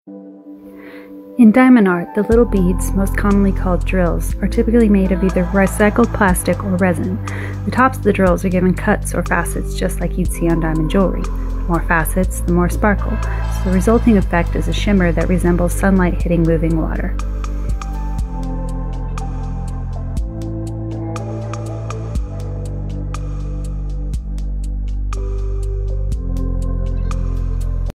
In diamond art, the little beads, most commonly called drills, are typically made of either recycled plastic or resin. The tops of the drills are given cuts or facets just like you'd see on diamond jewelry. The more facets, the more sparkle, so the resulting effect is a shimmer that resembles sunlight hitting moving water.